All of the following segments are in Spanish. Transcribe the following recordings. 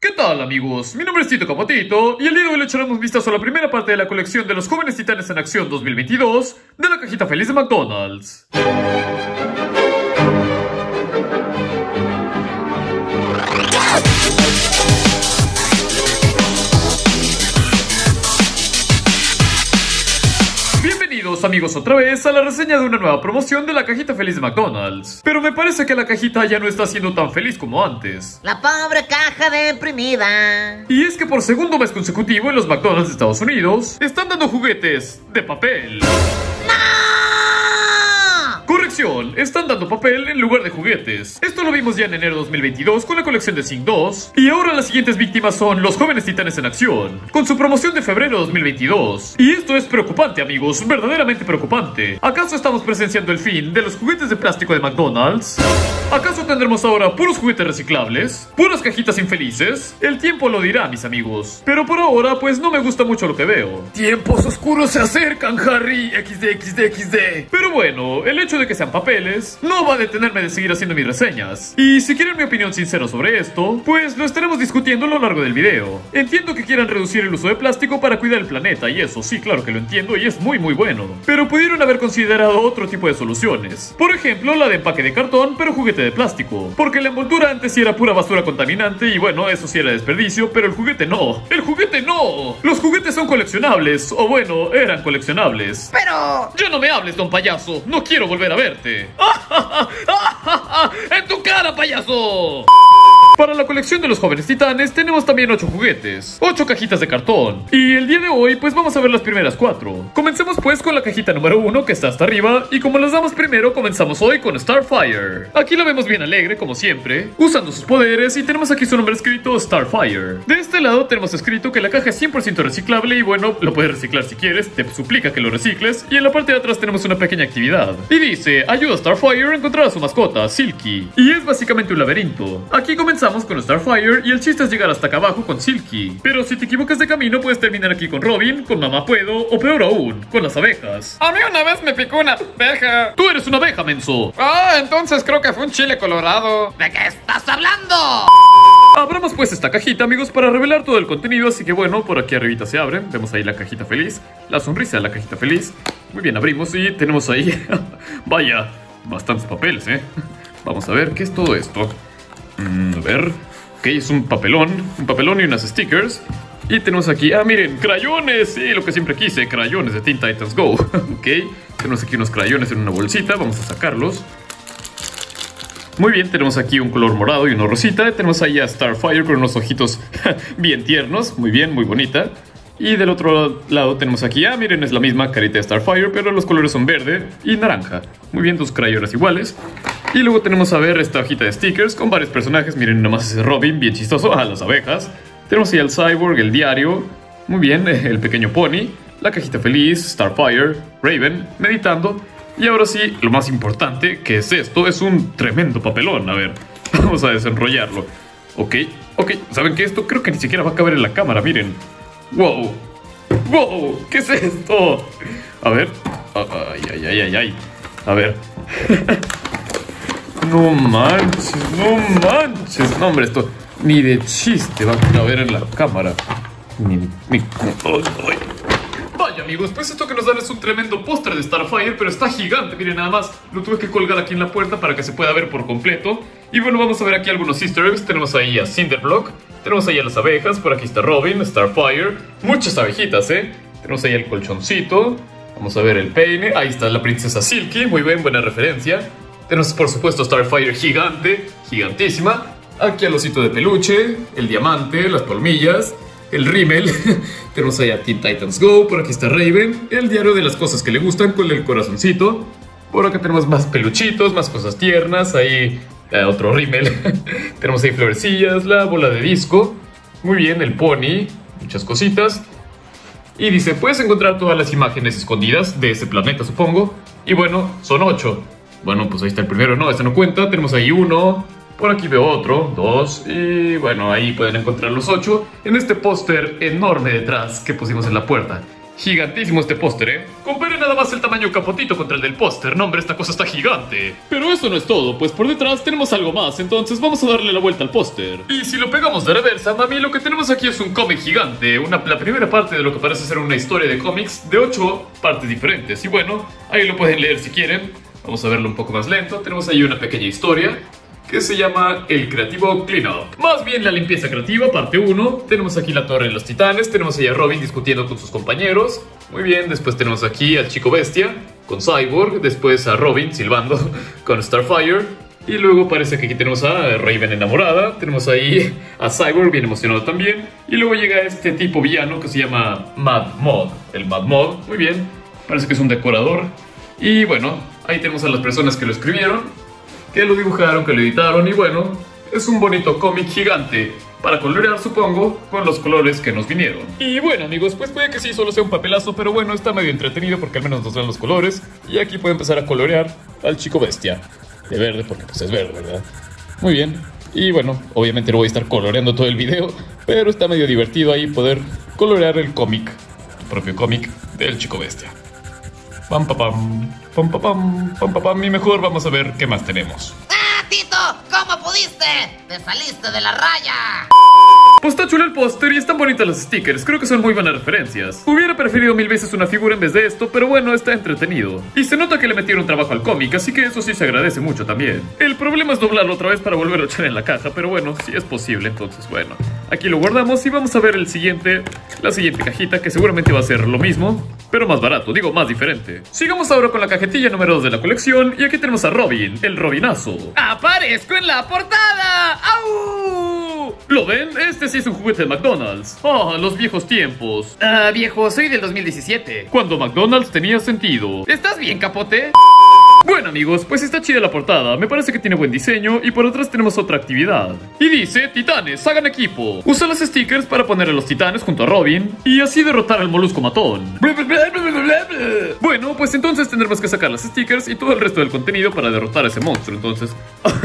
¿Qué tal, amigos? Mi nombre es Tito Capotito y el día de hoy le echaremos vistazo a la primera parte de la colección de los Jóvenes Titanes en Acción 2022 de la cajita feliz de McDonald's. Bienvenidos, amigos, otra vez a la reseña de una nueva promoción de la cajita feliz de McDonald's. Pero me parece que la cajita ya no está siendo tan feliz como antes. La pobre caja deprimida. Y es que por segundo mes consecutivo en los McDonald's de Estados Unidos están dando juguetes de papel. Corrección, están dando papel en lugar de juguetes. Esto lo vimos ya en enero de 2022 con la colección de Sync 2. Y ahora las siguientes víctimas son los Jóvenes Titanes en Acción, con su promoción de febrero de 2022. Y esto es preocupante, amigos, verdaderamente preocupante. ¿Acaso estamos presenciando el fin de los juguetes de plástico de McDonald's? ¿Acaso tendremos ahora puros juguetes reciclables? ¿Puras cajitas infelices? El tiempo lo dirá, mis amigos. Pero por ahora, pues no me gusta mucho lo que veo. Tiempos oscuros se acercan, Harry. XD. Pero bueno, el hecho de que sean papeles no va a detenerme de seguir haciendo mis reseñas. Y si quieren mi opinión sincera sobre esto, pues lo estaremos discutiendo a lo largo del video. Entiendo que quieran reducir el uso de plástico para cuidar el planeta, y eso sí, claro que lo entiendo y es muy bueno. Pero pudieron haber considerado otro tipo de soluciones. Por ejemplo, la de empaque de cartón, pero juguete de plástico. Porque la envoltura antes sí era pura basura contaminante y bueno, eso sí era desperdicio, pero el juguete no. ¡El juguete no! Los juguetes son coleccionables, o bueno, eran coleccionables. Pero... Ya no me hables, don payaso. No quiero volver a verte. ¡En tu cara, payaso! Para la colección de los Jóvenes Titanes tenemos también 8 juguetes, 8 cajitas de cartón. Y el día de hoy pues vamos a ver las primeras 4. Comencemos pues con la cajita número 1 que está hasta arriba. Y como las damos primero, comenzamos hoy con Starfire. Aquí la vemos bien alegre como siempre, usando sus poderes, y tenemos aquí su nombre escrito, Starfire. De este lado tenemos escrito que la caja es 100% reciclable y bueno, lo puedes reciclar si quieres, te suplica que lo recicles. Y en la parte de atrás tenemos una pequeña actividad. Y dice, ayuda a Starfire a encontrar a su mascota, Silky. Y es básicamente un laberinto. Aquí comenzamos con Starfire y el chiste es llegar hasta acá abajo con Silky. Pero si te equivocas de camino puedes terminar aquí con Robin, con Mamá Puedo o peor aún, con las abejas. A mí una vez me picó una abeja. ¡Tú eres una abeja, menso! Ah, entonces creo que fue un chile colorado. ¿De qué estás hablando? Abramos pues esta cajita, amigos, para revelar todo el contenido. Así que bueno, por aquí arribita se abre. Vemos ahí la cajita feliz, la sonrisa de la cajita feliz. Muy bien, abrimos y tenemos ahí vaya, bastantes papeles, Vamos a ver, ¿qué es todo esto? A ver, ok, es un papelón y unas stickers. Y tenemos aquí, miren, crayones, sí, lo que siempre quise, crayones de Teen Titans Go. Ok, tenemos aquí unos crayones en una bolsita, vamos a sacarlos. Muy bien, tenemos aquí un color morado y uno rosita. Tenemos ahí a Starfire con unos ojitos bien tiernos, muy bien, muy bonita. Y del otro lado tenemos aquí, miren, es la misma carita de Starfire, pero los colores son verde y naranja. Muy bien, dos crayones iguales. Y luego tenemos a ver esta hojita de stickers con varios personajes. Miren, nomás ese Robin, bien chistoso, las abejas. Tenemos ahí al Cyborg, el diario. Muy bien, el pequeño pony, la cajita feliz, Starfire, Raven, meditando. Y ahora sí, lo más importante, que es esto, es un tremendo papelón. A ver, vamos a desenrollarlo. Ok, ¿saben qué? Esto creo que ni siquiera va a caber en la cámara, miren. ¡Wow! ¿Qué es esto? A ver. Ay. A ver. No manches. No, hombre, esto ni de chiste va a caber en la cámara. Vaya, amigos, pues esto que nos dan es un tremendo póster de Starfire, pero está gigante, miren nada más. Lo tuve que colgar aquí en la puerta para que se pueda ver por completo. Y bueno, vamos a ver aquí algunos easter eggs. Tenemos ahí a Cinderblock, tenemos ahí a las abejas, por aquí está Robin, Starfire, muchas abejitas, Tenemos ahí el colchoncito, vamos a ver el peine, ahí está la princesa Silky, muy bien, buena referencia. Tenemos por supuesto Starfire gigante, gigantísima. Aquí al osito de peluche, el diamante, las palmillas, el rímel. Tenemos ahí a Teen Titans Go, por aquí está Raven, el diario de las cosas que le gustan con el corazoncito. Por acá tenemos más peluchitos, más cosas tiernas, ahí otro rímel. Tenemos ahí florecillas, la bola de disco. Muy bien, el pony, muchas cositas. Y dice, puedes encontrar todas las imágenes escondidas de ese planeta, supongo. Y bueno, son 8. Bueno, pues ahí está el primero, no, este no cuenta. Tenemos ahí uno, por aquí veo otro, 2. Y bueno, ahí pueden encontrar los 8 en este póster enorme detrás que pusimos en la puerta. Gigantísimo este póster, ¿eh? Compare nada más el tamaño capotito contra el del póster. No, hombre, esta cosa está gigante. Pero eso no es todo, pues por detrás tenemos algo más. Entonces vamos a darle la vuelta al póster. Y si lo pegamos de reversa, mami, lo que tenemos aquí es un cómic gigante. La primera parte de lo que parece ser una historia de cómics de 8 partes diferentes. Y bueno, ahí lo pueden leer si quieren. Vamos a verlo un poco más lento. Tenemos ahí una pequeña historia que se llama El Creativo Cleanup. Más bien la limpieza creativa, parte 1. Tenemos aquí la torre de los titanes. Tenemos ahí a Robin discutiendo con sus compañeros. Muy bien, después tenemos aquí al Chico Bestia con Cyborg. Después a Robin silbando con Starfire. Y luego parece que aquí tenemos a Raven enamorada. Tenemos ahí a Cyborg bien emocionado también. Y luego llega este tipo villano que se llama Mad Mod. El Mad Mod, muy bien. Parece que es un decorador. Y bueno, ahí tenemos a las personas que lo escribieron, que lo dibujaron, que lo editaron. Y bueno, es un bonito cómic gigante para colorear, supongo, con los colores que nos vinieron. Y bueno, amigos, pues puede que sí, solo sea un papelazo, pero bueno, está medio entretenido porque al menos nos dan los colores. Y aquí puede empezar a colorear al Chico Bestia de verde, porque pues es verde, ¿verdad? Muy bien. Y bueno, obviamente no voy a estar coloreando todo el video, pero está medio divertido ahí poder colorear el cómic, tu propio cómic del Chico Bestia. Pam, pa, pam, pam, pa, pam, pam, pa, pam. Y mejor vamos a ver qué más tenemos. ¡Ah, Tito! ¿Cómo pudiste? ¡Te saliste de la raya! Pues está chulo el póster y están bonitas los stickers. Creo que son muy buenas referencias. Hubiera preferido 1000 veces una figura en vez de esto, pero bueno, está entretenido. Y se nota que le metieron trabajo al cómic, así que eso sí se agradece mucho también. El problema es doblarlo otra vez para volverlo a echar en la caja, pero bueno, si es posible, entonces bueno. Aquí lo guardamos y vamos a ver la siguiente cajita, que seguramente va a ser lo mismo, pero más barato, digo, más diferente. Sigamos ahora con la cajetilla número 2 de la colección, y aquí tenemos a Robin, el Robinazo. ¡Aparezco en la portada! ¡Au! ¿Lo ven? Este sí es un juguete de McDonald's. Ah, los viejos tiempos. Viejo, soy del 2017. Cuando McDonald's tenía sentido. ¿Estás bien, capote? Bueno, amigos, pues está chida la portada. Me parece que tiene buen diseño y por atrás tenemos otra actividad. Y dice, titanes, hagan equipo. Usa los stickers para poner a los titanes junto a Robin y así derrotar al molusco matón. Bueno, pues entonces tendremos que sacar los stickers y todo el resto del contenido para derrotar a ese monstruo. Entonces,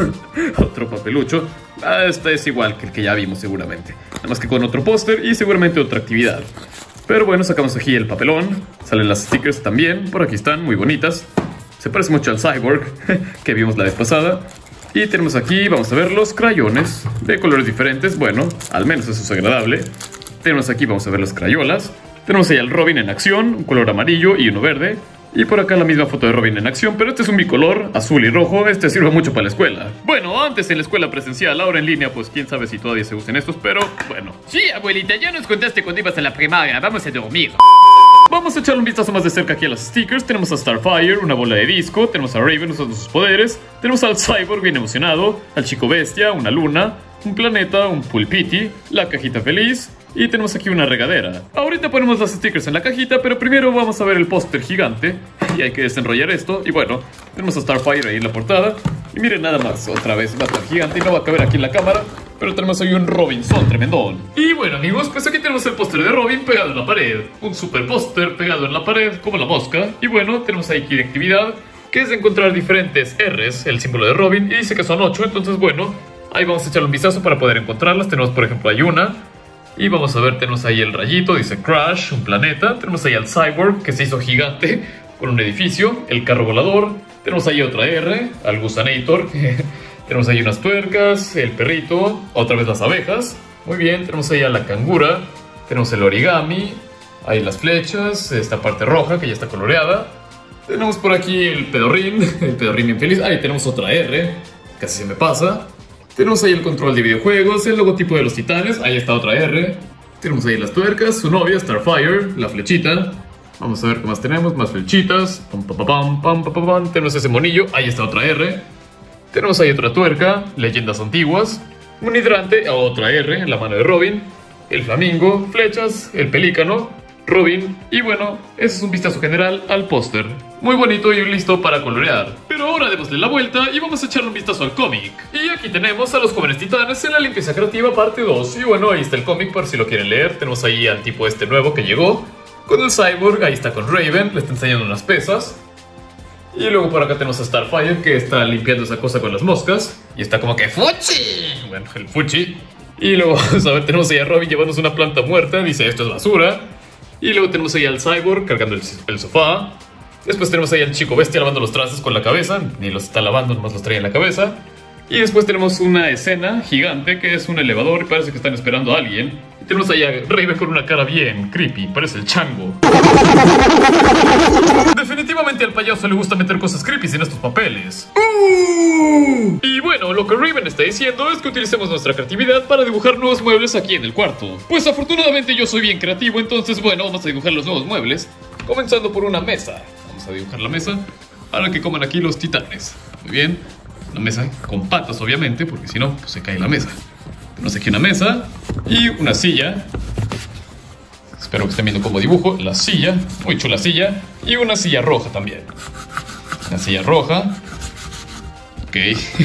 otro papelucho. Este es igual que el que ya vimos seguramente. Nada más que con otro póster y seguramente otra actividad. Pero bueno, sacamos aquí el papelón. Salen las stickers también. Por aquí están, muy bonitas. Se parece mucho al Cyborg que vimos la vez pasada. Y tenemos aquí, vamos a ver, los crayones de colores diferentes. Bueno, al menos eso es agradable. Tenemos aquí, vamos a ver las crayolas. Tenemos ahí al Robin en acción, un color amarillo y uno verde. Y por acá la misma foto de Robin en acción, pero este es un bicolor, azul y rojo. Este sirve mucho para la escuela. Bueno, antes en la escuela presencial, ahora en línea, pues quién sabe si todavía se usan estos, pero bueno. Sí, abuelita, ya nos contaste cuando ibas a la primaria. Vamos a dormir. Vamos a echarle un vistazo más de cerca aquí a los stickers. Tenemos a Starfire, una bola de disco. Tenemos a Raven usando sus poderes. Tenemos al Cyborg bien emocionado. Al Chico Bestia, una luna, un planeta, un pulpiti, la cajita feliz. Y tenemos aquí una regadera. Ahorita ponemos los stickers en la cajita, pero primero vamos a ver el póster gigante. Y hay que desenrollar esto. Y bueno, tenemos a Starfire ahí en la portada. Y miren nada más, otra vez va a estar gigante y no va a caber aquí en la cámara. Pero tenemos ahí un Robinson tremendón. Y bueno, amigos, pues aquí tenemos el póster de Robin pegado en la pared. Un super póster pegado en la pared, como la mosca. Y bueno, tenemos ahí aquí de actividad, que es de encontrar diferentes R's, el símbolo de Robin. Y dice que son 8, entonces bueno, ahí vamos a echarle un vistazo para poder encontrarlas. Tenemos, por ejemplo, hay una. Y vamos a ver, tenemos ahí el rayito, dice Crash, un planeta. Tenemos ahí al Cyborg, que se hizo gigante con un edificio. El carro volador. Tenemos ahí otra R, al Gusanator. Tenemos ahí unas tuercas, el perrito, otra vez las abejas. Muy bien, tenemos ahí a la cangura. Tenemos el origami. Ahí las flechas, esta parte roja que ya está coloreada. Tenemos por aquí el pedorrín infeliz. Ahí tenemos otra R, casi se me pasa. Tenemos ahí el control de videojuegos, el logotipo de los titanes, ahí está otra R. Tenemos ahí las tuercas, su novia, Starfire, la flechita. Vamos a ver qué más tenemos, más flechitas. Pam, pam, pam, pam, pam, pam. Tenemos ese monillo, ahí está otra R. Tenemos ahí otra tuerca, leyendas antiguas. Un hidrante, otra R, la mano de Robin. El flamingo, flechas, el pelícano, Robin. Y bueno, ese es un vistazo general al póster. Muy bonito y listo para colorear. Pero ahora démosle la vuelta y vamos a echarle un vistazo al cómic. Y aquí tenemos a los jóvenes titanes en la limpieza creativa parte 2. Y bueno, ahí está el cómic por si lo quieren leer. Tenemos ahí al tipo este nuevo que llegó con el Cyborg, ahí está con Raven, le está enseñando unas pesas. Y luego por acá tenemos a Starfire que está limpiando esa cosa con las moscas. Y está como que ¡fuchi! Bueno, el fuchi. Y luego, vamos a ver, tenemos ahí a Robin llevándose una planta muerta. Dice, esto es basura. Y luego tenemos ahí al cyborg cargando el sofá. Después tenemos ahí al chico bestia lavando los trastes con la cabeza. Ni los está lavando, nomás los trae en la cabeza. Y después tenemos una escena gigante que es un elevador y parece que están esperando a alguien. Y tenemos ahí a Raven con una cara bien creepy, parece el chango. Definitivamente al payaso le gusta meter cosas creepy en estos papeles. Y bueno, lo que Raven está diciendo es que utilicemos nuestra creatividad para dibujar nuevos muebles aquí en el cuarto. Pues afortunadamente yo soy bien creativo, entonces bueno, vamos a dibujar los nuevos muebles. Comenzando por una mesa. Vamos a dibujar la mesa para que coman aquí los titanes. Muy bien. Una mesa con patas, obviamente, porque si no, pues se cae la mesa. Tenemos aquí una mesa y una silla. Espero que estén viendo cómo dibujo. La silla, muy chula silla. Y una silla roja también. Una silla roja. Ok.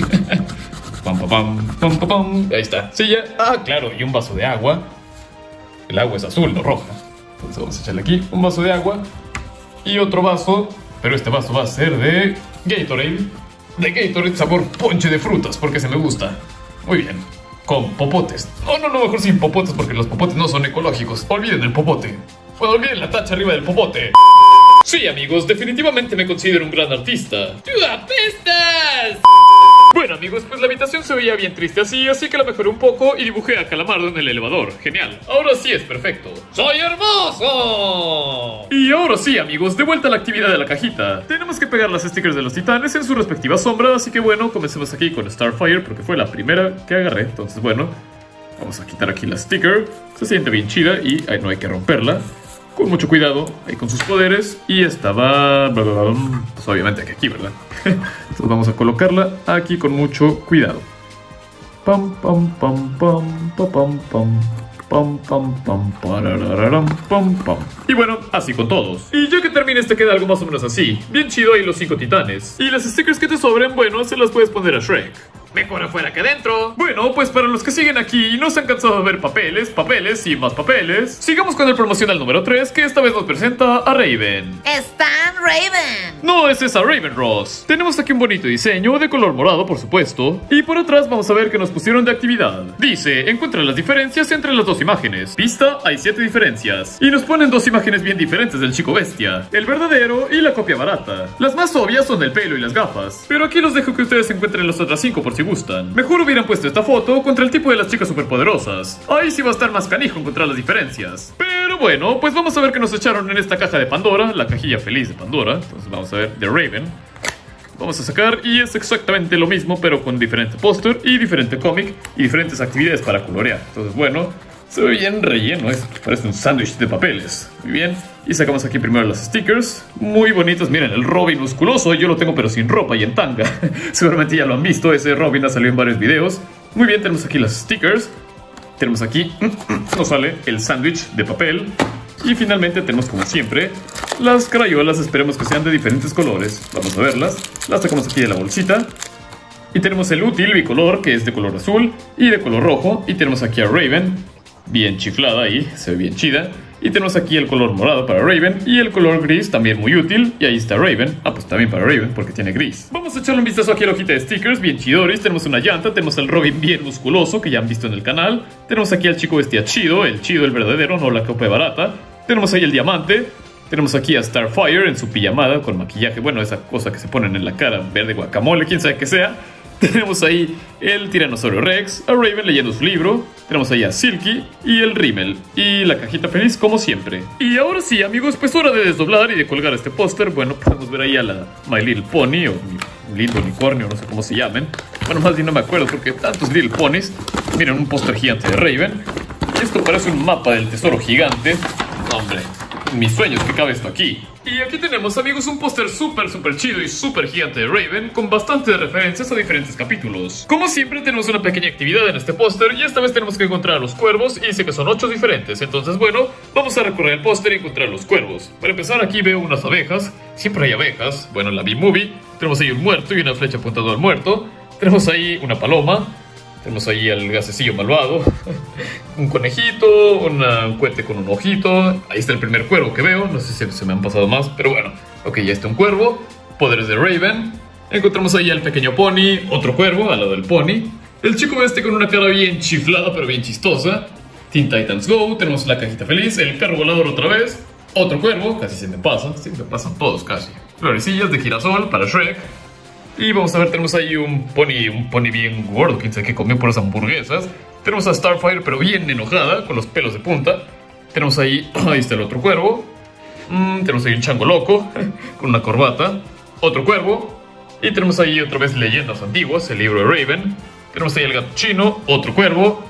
Pam, pam, pam, pam, pam, pam. Ahí está, silla. Ah, claro, y un vaso de agua. El agua es azul, no roja. Entonces vamos a echarle aquí un vaso de agua. Y otro vaso, pero este vaso va a ser de Gatorade. De Gatorade sabor ponche de frutas, porque se me gusta. Muy bien. Con popotes. Oh, no, mejor sin popotes, porque los popotes no son ecológicos. Olviden el popote. Bueno, olviden la tacha arriba del popote. Sí, amigos, definitivamente me considero un gran artista. ¡Tú apestas! Bueno, amigos, pues la habitación se veía bien triste así que la mejoré un poco y dibujé a Calamardo en el elevador. Genial. Ahora sí es perfecto. ¡Soy hermoso! Y ahora sí, amigos, de vuelta a la actividad de la cajita. Tenemos que pegar las stickers de los titanes en su respectiva sombra, así que bueno, comencemos aquí con Starfire porque fue la primera que agarré. Entonces, bueno, vamos a quitar aquí la sticker. Se siente bien chida y no hay que romperla. Con mucho cuidado, ahí con sus poderes. Y esta va... pues obviamente aquí, ¿verdad? Entonces vamos a colocarla aquí con mucho cuidado. Pam, pam, pam, pam, pam, pam, pam. Pam, pam, pam, pararararam, pam, pam. Y bueno, así con todos. Y ya que termines te queda algo más o menos así. Bien chido ahí los 5 titanes. Y las stickers que te sobren, bueno, se las puedes poner a Shrek. Mejor afuera que adentro. Bueno, pues para los que siguen aquí y no se han cansado de ver papeles y más papeles, sigamos con el promocional número 3, que esta vez nos presenta a Raven. Stan Raven. No es esa Raven Ross. Tenemos aquí un bonito diseño de color morado, por supuesto. Y por atrás vamos a ver que nos pusieron de actividad. Dice, encuentra las diferencias entre las dos imágenes. Vista, hay 7 diferencias. Y nos ponen 2 imágenes bien diferentes del chico bestia. El verdadero y la copia barata. Las más obvias son el pelo y las gafas. Pero aquí los dejo que ustedes encuentren las otras 5 por si gustan. Mejor hubieran puesto esta foto contra el tipo de las chicas superpoderosas. Ahí sí va a estar más canijo encontrar las diferencias. Pero bueno, pues vamos a ver qué nos echaron en esta caja de Pandora, la cajilla feliz de Pandora. Entonces vamos a ver de Raven. Vamos a sacar y es exactamente lo mismo, pero con diferente póster y diferente cómic y diferentes actividades para colorear. Entonces bueno, se ve bien relleno, parece un sándwich de papeles. Muy bien, y sacamos aquí primero las stickers. Muy bonitos, miren, el Robin musculoso, yo lo tengo pero sin ropa y en tanga. Seguramente ya lo han visto, ese Robin ha salido en varios videos. Muy bien, tenemos aquí las stickers. Tenemos aquí, nos sale el sándwich de papel. Y finalmente tenemos como siempre las crayolas, esperemos que sean de diferentes colores. Vamos a verlas, las sacamos aquí de la bolsita. Y tenemos el útil bicolor que es de color azul y de color rojo. Y tenemos aquí a Raven, bien chiflada ahí, se ve bien chida. Y tenemos aquí el color morado para Raven y el color gris también muy útil. Y ahí está Raven, pues también para Raven porque tiene gris. Vamos a echarle un vistazo aquí a la hojita de stickers, bien chidoris. Tenemos una llanta, tenemos al Robin bien musculoso que ya han visto en el canal. Tenemos aquí al chico bestia chido, el verdadero, no la copia barata. Tenemos ahí el diamante. Tenemos aquí a Starfire en su pijamada con maquillaje, bueno, esa cosa que se ponen en la cara, verde guacamole, quién sabe qué sea. Tenemos ahí el Tiranosaurio Rex, a Raven leyendo su libro. Tenemos ahí a Silky y el Rimmel. Y la cajita feliz como siempre. Y ahora sí, amigos, pues hora de desdoblar y de colgar este póster. Bueno, podemos ver ahí a la My Little Pony o mi lindo unicornio, no sé cómo se llamen. Bueno, más bien no me acuerdo porque tantos Little Ponies. Miren, un póster gigante de Raven. Y esto parece un mapa del tesoro gigante. Hombre, en mis sueños que cabe esto aquí. Y aquí tenemos, amigos, un póster súper chido y súper gigante de Raven con bastantes referencias a diferentes capítulos. Como siempre tenemos una pequeña actividad en este póster y esta vez tenemos que encontrar a los cuervos y dice que son 8 diferentes. Entonces bueno, vamos a recorrer el póster y encontrar los cuervos. Para empezar aquí veo unas abejas, siempre hay abejas, bueno la B-Movie. Tenemos ahí un muerto y una flecha apuntando al muerto. Tenemos ahí una paloma. Tenemos ahí al gasecillo malvado. Un conejito, un cohete con un ojito. Ahí está el primer cuervo que veo. No sé si se me han pasado más, pero bueno. Ok, ya está un cuervo. Poderes de Raven. Encontramos ahí al pequeño pony. Otro cuervo al lado del pony. El chico este con una cara bien chiflada, pero bien chistosa. Teen Titans Go, tenemos la cajita feliz, el carro volador otra vez, otro cuervo, casi se me pasan todos casi. Florecillas de girasol para Shrek. Y vamos a ver, tenemos ahí un pony bien gordo, quién sabe qué comió por esas hamburguesas. Tenemos a Starfire, pero bien enojada, con los pelos de punta. Tenemos ahí, ahí está el otro cuervo. Tenemos ahí un chango loco, con una corbata. Otro cuervo. Y tenemos ahí otra vez leyendas antiguas, el libro de Raven. Tenemos ahí el gato chino, otro cuervo,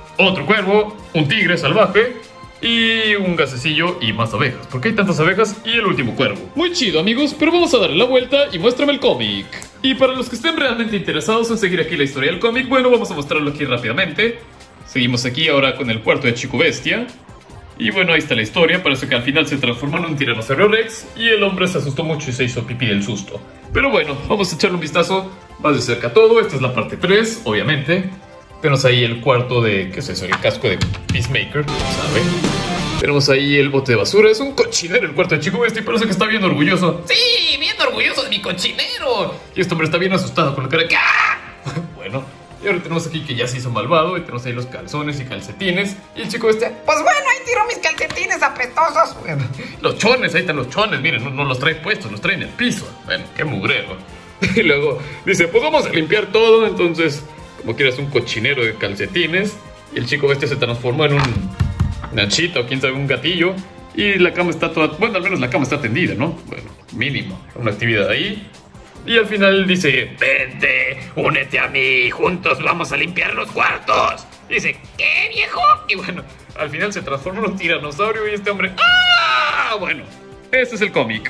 un tigre salvaje. Y un gasecillo y más abejas. ¿Por qué hay tantas abejas? Y el último cuervo. Muy chido, amigos, pero vamos a darle la vuelta y muéstrame el cómic. Y para los que estén realmente interesados en seguir aquí la historia del cómic, bueno, vamos a mostrarlo aquí rápidamente. Seguimos aquí ahora con el cuarto de Chico Bestia. Y bueno, ahí está la historia. Parece que al final se transformó en un tiranosaurio Rex y el hombre se asustó mucho y se hizo pipí del susto. Pero bueno, vamos a echarle un vistazo más de cerca a todo. Esta es la parte 3, obviamente. Tenemos ahí el cuarto de... ¿qué es eso? El casco de Peacemaker, ¿sabe? Tenemos ahí el bote de basura. Es un cochinero el cuarto de Chico Bestia y parece que está bien orgulloso. Sí, bien orgulloso de mi cochinero. Y este hombre está bien asustado con la cara de... Bueno, y ahora tenemos aquí que ya se hizo malvado. Y tenemos ahí los calzones y calcetines. Y el Chico Bestia... Pues bueno, ahí tiró mis calcetines apestosos. Bueno, los chones, ahí están los chones. Miren, no los trae puestos, los trae en el piso. Bueno, qué mugrero. Y luego dice, pues vamos a limpiar todo. Entonces... como quieras, un cochinero de calcetines. Y el Chico Bestia se transformó en una chita o quién sabe, un gatillo. Y la cama está toda... bueno, al menos la cama está tendida, ¿no? Bueno, mínimo, una actividad ahí. Y al final dice, vente, únete a mí, juntos vamos a limpiar los cuartos. Y dice, ¿qué, viejo? Y bueno, al final se transforma en un tiranosaurio y este hombre... ¡ah! Bueno, ese es el cómic.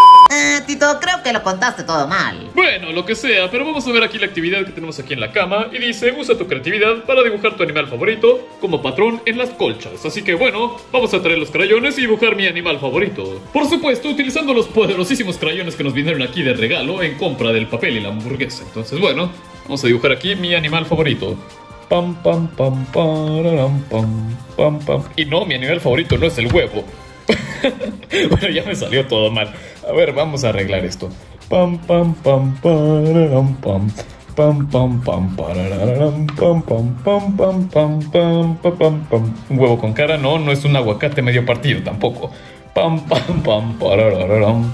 Tito, creo que lo contaste todo mal. Bueno, lo que sea, pero vamos a ver aquí la actividad que tenemos aquí en la cama. Y dice, usa tu creatividad para dibujar tu animal favorito como patrón en las colchas. Así que bueno, vamos a traer los crayones y dibujar mi animal favorito. Por supuesto, utilizando los poderosísimos crayones que nos vinieron aquí de regalo en compra del papel y la hamburguesa. Entonces bueno, vamos a dibujar aquí mi animal favorito. Pam, pam, pam, pararam, pam, pam, pam. Y no, mi animal favorito no es el huevo. Bueno, ya me salió todo mal. A ver, vamos a arreglar esto. Pam, pam, pam, pararam, pam. Pam, pam, pam, pararam, pam, pam, pam, pam, pam, pam, pam, pam, pam. Un huevo con cara, no es un aguacate medio partido tampoco. Pam, pam, pam, pararam.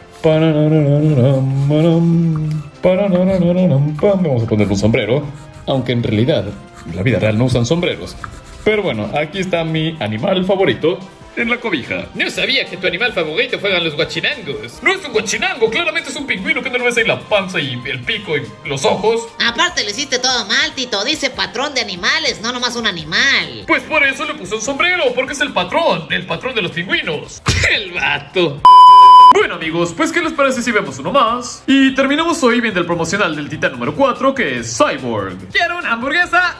Vamos a ponerle un sombrero. Aunque en realidad, en la vida real no usan sombreros. Pero bueno, aquí está mi animal favorito en la cobija. No sabía que tu animal favorito fueran los guachinangos. No es un guachinango, claramente es un pingüino que no le ves ahí la panza y el pico y los ojos. Aparte le hiciste todo mal, Tito. Dice patrón de animales, no nomás un animal. Pues por eso le puse un sombrero, porque es el patrón de los pingüinos. El vato. Bueno amigos, pues ¿qué les parece si vemos uno más? Y terminamos hoy viendo el promocional del Titán número 4, que es Cyborg. ¿Quiero una hamburguesa?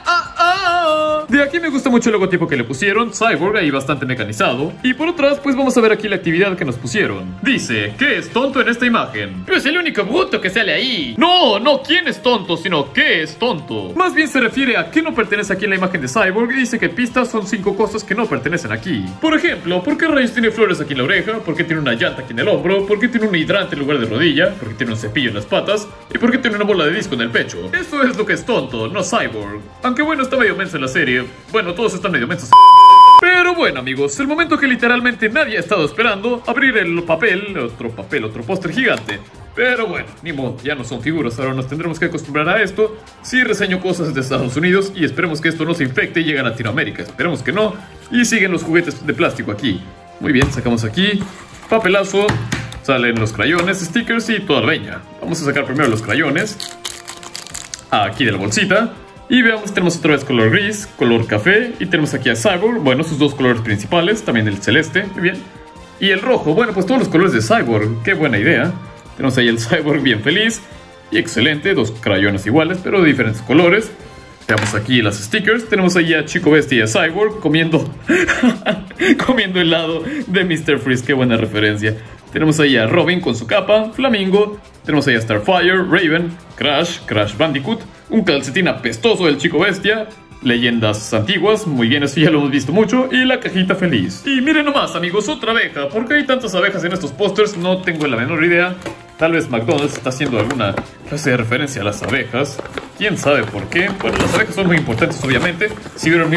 De aquí me gusta mucho el logotipo que le pusieron, Cyborg, ahí bastante mecanizado. Y por atrás, pues vamos a ver aquí la actividad que nos pusieron. Dice, ¿qué es tonto en esta imagen? Pero es el único bruto que sale ahí. No, ¿quién es tonto? Sino, ¿qué es tonto? Más bien se refiere a qué no pertenece aquí en la imagen de Cyborg y dice que pistas son 5 cosas que no pertenecen aquí. Por ejemplo, ¿por qué Reyes tiene flores aquí en la oreja? ¿Por qué tiene una llanta aquí en el hombro? ¿Por qué tiene un hidrante en lugar de rodilla? ¿Por qué tiene un cepillo en las patas? ¿Y por qué tiene una bola de disco en el pecho? Eso es lo que es tonto, no Cyborg. Aunque bueno, está medio menso en la serie. Bueno, todos están medio mensos. Pero bueno amigos, el momento que literalmente nadie ha estado esperando, abrir el papel, otro póster gigante. Pero bueno, ni modo, ya no son figuras, ahora nos tendremos que acostumbrar a esto. Sí reseño cosas de Estados Unidos y esperemos que esto no se infecte y llegue a Latinoamérica. Esperemos que no. Y siguen los juguetes de plástico aquí. Muy bien, sacamos aquí, papelazo, salen los crayones, stickers y toda la leña. Vamos a sacar primero los crayones, aquí de la bolsita. Y veamos, tenemos otra vez color gris, color café. Y tenemos aquí a Cyborg, bueno, sus dos colores principales. También el celeste, muy bien. Y el rojo, bueno, pues todos los colores de Cyborg. Qué buena idea. Tenemos ahí el Cyborg bien feliz. Y excelente, dos crayones iguales, pero de diferentes colores. Tenemos aquí las stickers. Tenemos ahí a Chico Bestia y a Cyborg comiendo comiendo helado de Mr. Freeze. Qué buena referencia. Tenemos ahí a Robin con su capa, Flamingo. Tenemos ahí a Starfire, Raven, Crash Bandicoot, un calcetín apestoso del Chico Bestia, leyendas antiguas, muy bien, eso ya lo hemos visto mucho, y la cajita feliz. Y miren nomás amigos, otra abeja. ¿Por qué hay tantas abejas en estos pósters? No tengo la menor idea. Tal vez McDonald's está haciendo alguna clase de referencia a las abejas. ¿Quién sabe por qué? Bueno, las abejas son muy importantes, obviamente. Si vieron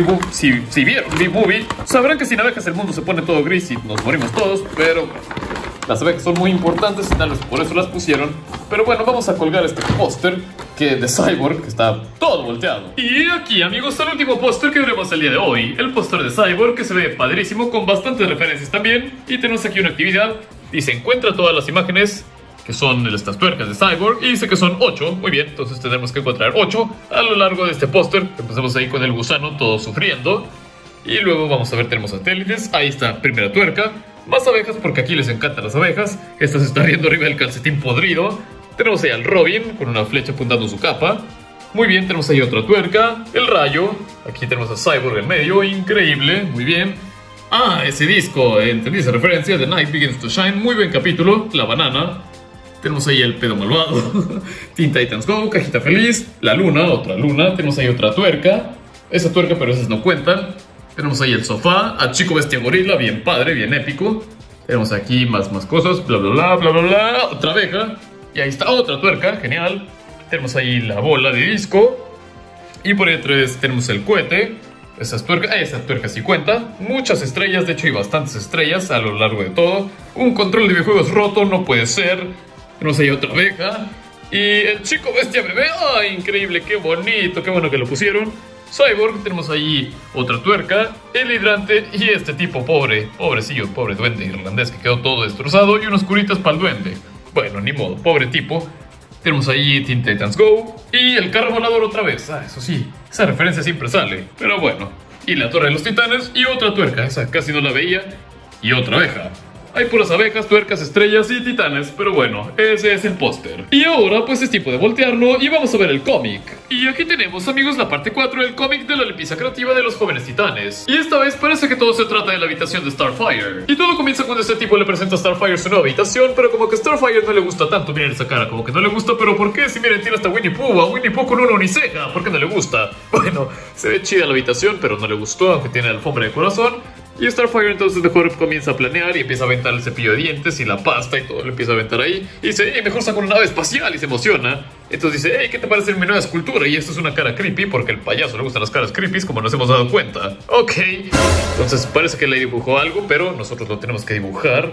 mi movie, sabrán que sin abejas el mundo se pone todo gris y nos morimos todos. Pero las abejas son muy importantes y tal vez por eso las pusieron. Pero bueno, vamos a colgar este póster de Cyborg, que está todo volteado. Y aquí, amigos, está el último póster que veremos el día de hoy. El póster de Cyborg, que se ve padrísimo, con bastantes referencias también. Y tenemos aquí una actividad. Dice, encuentra todas las imágenes que son estas tuercas de Cyborg, y dice que son 8, muy bien, entonces tenemos que encontrar 8 a lo largo de este póster. Empezamos ahí con el gusano todo sufriendo, y luego vamos a ver, tenemos satélites, ahí está, primera tuerca, más abejas porque aquí les encantan las abejas, esta se está riendo arriba del calcetín podrido, tenemos ahí al Robin con una flecha apuntando su capa, muy bien, tenemos ahí otra tuerca, el rayo, aquí tenemos a Cyborg en medio, increíble, muy bien. Ah, ese disco, entendí esa referencia, The Night Begins to Shine, muy buen capítulo, la banana. Tenemos ahí el pedo malvado, Teen Titans Go, cajita feliz, la luna, otra luna, tenemos ahí otra tuerca, esa tuerca pero esas no cuentan. Tenemos ahí el sofá, a Chico Bestia Gorila, bien padre, bien épico. Tenemos aquí más cosas, bla bla bla bla bla bla, otra abeja, y ahí está otra tuerca, genial. Tenemos ahí la bola de disco, y por ahí atrás tenemos el cohete. Esas tuercas sí cuenta. Muchas estrellas, de hecho hay bastantes estrellas a lo largo de todo. Un control de videojuegos roto, no puede ser. Tenemos ahí otra abeja. Y el Chico Bestia bebé. ¡Ay, increíble! ¡Qué bonito! ¡Qué bueno que lo pusieron! Cyborg, tenemos ahí otra tuerca. El hidrante y este tipo pobrecillo, pobre duende irlandés que quedó todo destrozado. Y unos curitas para el duende. Bueno, ni modo, pobre tipo. Tenemos ahí Teen Titans Go. Y el carro volador otra vez. Ah, eso sí, esa referencia siempre sale. Pero bueno. Y la Torre de los Titanes y otra tuerca. Esa casi no la veía. Y otra abeja. Hay puras abejas, tuercas, estrellas y titanes, pero bueno, ese es el póster. Y ahora pues es tiempo de voltearlo y vamos a ver el cómic. Y aquí tenemos, amigos, la parte 4 del cómic de la limpieza creativa de los jóvenes titanes. Y esta vez parece que todo se trata de la habitación de Starfire. Y todo comienza cuando este tipo le presenta a Starfire su nueva habitación, pero como que a Starfire no le gusta tanto. Miren esa cara, como que no le gusta, pero ¿por qué? Si miren, tiene hasta Winnie Pooh, a Winnie Pooh con una uniceja, ¿por qué no le gusta? Bueno, se ve chida la habitación, pero no le gustó, aunque tiene alfombra de corazón. Y Starfire entonces mejor comienza a planear y empieza a aventar el cepillo de dientes y la pasta y todo lo empieza a aventar ahí. Y dice, hey, mejor saco una nave espacial, y se emociona. Entonces dice, hey, ¿qué te parece mi nueva escultura? Y esto es una cara creepy porque al payaso le gustan las caras creepy, como nos hemos dado cuenta. Ok, entonces parece que le dibujó algo, pero nosotros lo tenemos que dibujar.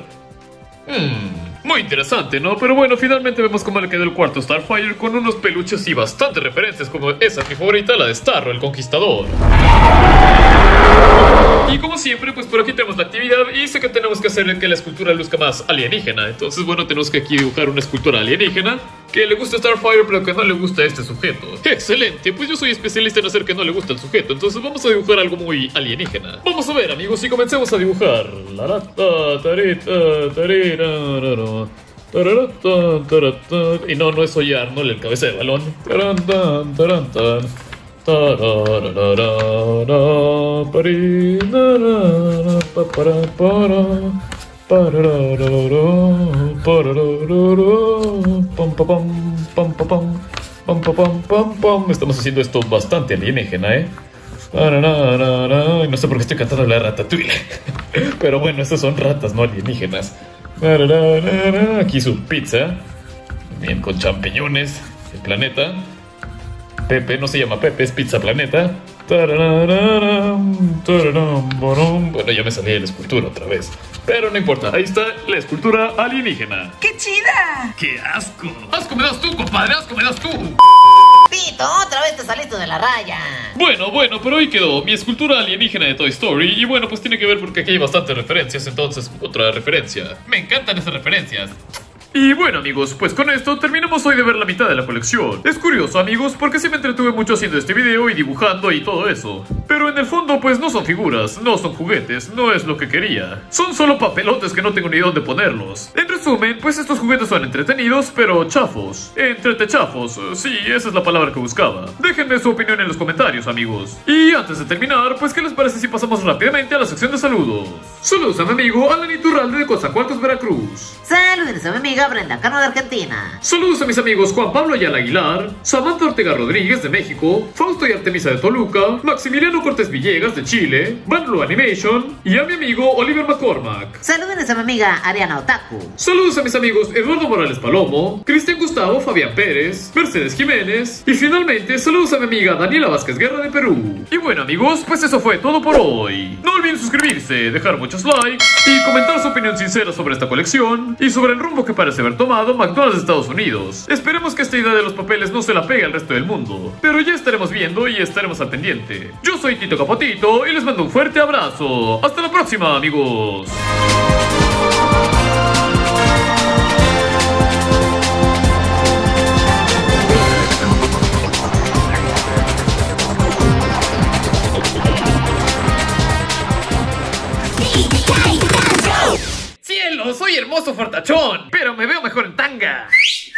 Muy interesante, ¿no? Pero bueno, finalmente vemos cómo le quedó el cuarto Starfire con unos peluches y bastantes referencias, como esa, mi favorita, la de Starro, el Conquistador. Y como siempre, pues por aquí tenemos la actividad y dice que tenemos que hacer que la escultura luzca más alienígena. Entonces, bueno, tenemos que aquí dibujar una escultura alienígena que le gusta Starfire, pero que no le gusta a este sujeto. ¡Excelente! Pues yo soy especialista en hacer que no le gusta el sujeto, entonces vamos a dibujar algo muy alienígena. Vamos a ver, amigos, y comencemos a dibujar. Y no es Oye Arnold, el cabeza de balón. Estamos haciendo esto bastante alienígena, ¿eh? No sé por qué estoy cantando la Ratatouille. Pero bueno, estas son ratas, no alienígenas. Aquí su pizza. Bien, con champiñones. El planeta. Pepe, no se llama Pepe, es Pizza Planeta. Bueno, ya me salí de la escultura otra vez. Pero no importa, ahí está la escultura alienígena. ¡Qué chida! ¡Qué asco! ¡Asco me das tú, compadre! ¡Asco me das tú! Tito, otra vez te saliste de la raya. Bueno, pero ahí quedó mi escultura alienígena de Toy Story. Y bueno, pues tiene que ver porque aquí hay bastantes referencias. Entonces, otra referencia. Me encantan esas referencias. Y bueno, amigos, pues con esto terminamos hoy de ver la mitad de la colección. Es curioso, amigos, porque sí me entretuve mucho haciendo este video y dibujando y todo eso. Pero en el fondo, pues no son figuras, no son juguetes, no es lo que quería. Son solo papelotes que no tengo ni dónde ponerlos. En resumen, pues estos juguetes son entretenidos, pero chafos. Entretechafos, sí, esa es la palabra que buscaba. Déjenme su opinión en los comentarios, amigos. Y antes de terminar, pues ¿qué les parece si pasamos rápidamente a la sección de saludos? Saludos a mi amigo Alan Iturralde de Coatzacoalcos, Veracruz. Saludos a mi amigo amiga Brenda Cano de Argentina. Saludos a mis amigos Juan Pablo Ayala Aguilar, Samantha Ortega Rodríguez de México, Fausto y Artemisa de Toluca, Maximiliano Cortés Villegas de Chile, Banlu Animation y a mi amigo Oliver McCormack. Salúdenles a mi amiga Ariana Otaku. Saludos a mis amigos Eduardo Morales Palomo, Cristian Gustavo Fabián Pérez, Mercedes Jiménez y finalmente saludos a mi amiga Daniela Vázquez Guerra de Perú. Y bueno amigos, pues eso fue todo por hoy. No olviden suscribirse, dejar muchos likes y comentar su opinión sincera sobre esta colección y sobre el rumbo que parece haber tomado McDonald's de Estados Unidos. Esperemos que esta idea de los papeles no se la pegue al resto del mundo, pero ya estaremos viendo y estaremos al pendiente. Yo soy Tito Capotito y les mando un fuerte abrazo. Hasta la próxima amigos. ¡Cielo! Soy hermoso fortachón, pero me veo mejor en tanga.